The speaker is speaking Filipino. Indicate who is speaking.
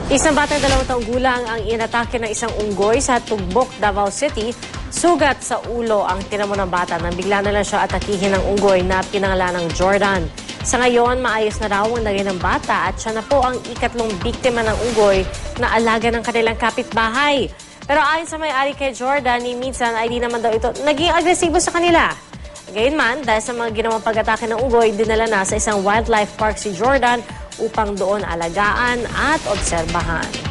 Speaker 1: Isang batang 2 taong gulang ang inatake ng isang unggoy sa Tugbok, Davao City. Sugat sa ulo ang tinamo ng bata nang bigla na lang siya atakihin ng unggoy na pinangalan ng Jordan. Sa ngayon, maayos na raw ang lagay ng bata at siya na po ang ikatlong biktima ng unggoy na alaga ng kanilang kapitbahay. Pero ayon sa may-ari kay Jordan, minsan ay di naman daw ito naging agresibo sa kanila. Gayunman, dahil sa mga ginawang pag-atake ng unggoy, dinala na sa isang wildlife park si Jordan upang doon alagaan at obserbahan.